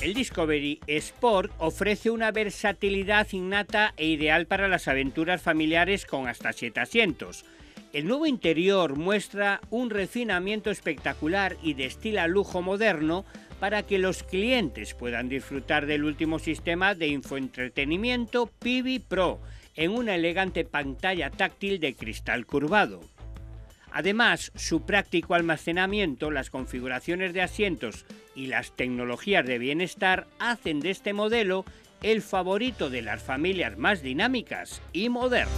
El Discovery Sport ofrece una versatilidad innata e ideal para las aventuras familiares con hasta 7 asientos. El nuevo interior muestra un refinamiento espectacular y destila lujo moderno para que los clientes puedan disfrutar del último sistema de infoentretenimiento Pivi Pro en una elegante pantalla táctil de cristal curvado. Además, su práctico almacenamiento, las configuraciones de asientos y las tecnologías de bienestar hacen de este modelo el favorito de las familias más dinámicas y modernas.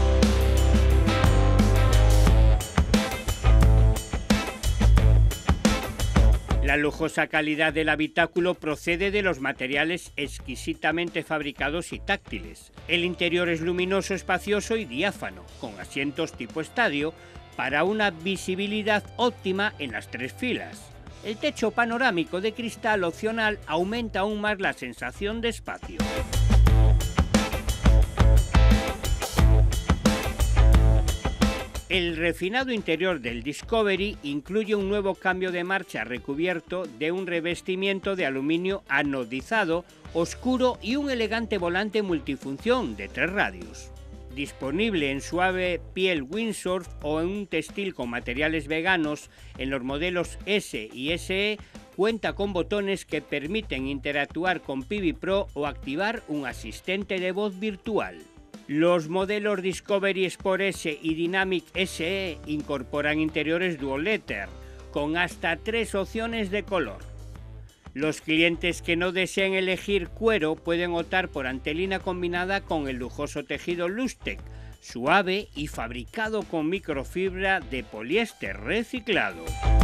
La lujosa calidad del habitáculo procede de los materiales exquisitamente fabricados y táctiles. El interior es luminoso, espacioso y diáfano, con asientos tipo estadio para una visibilidad óptima en las 3 filas. El techo panorámico de cristal opcional aumenta aún más la sensación de espacio. El refinado interior del Discovery incluye un nuevo cambio de marcha recubierto de un revestimiento de aluminio anodizado oscuro y un elegante volante multifunción de 3 radios. Disponible en suave piel windsurf o en un textil con materiales veganos en los modelos S y SE, cuenta con botones que permiten interactuar con Pivi Pro o activar un asistente de voz virtual. Los modelos Discovery Sport S y Dynamic SE incorporan interiores dual leather, con hasta 3 opciones de color. Los clientes que no deseen elegir cuero pueden optar por antelina combinada con el lujoso tejido Lustec, suave y fabricado con microfibra de poliéster reciclado.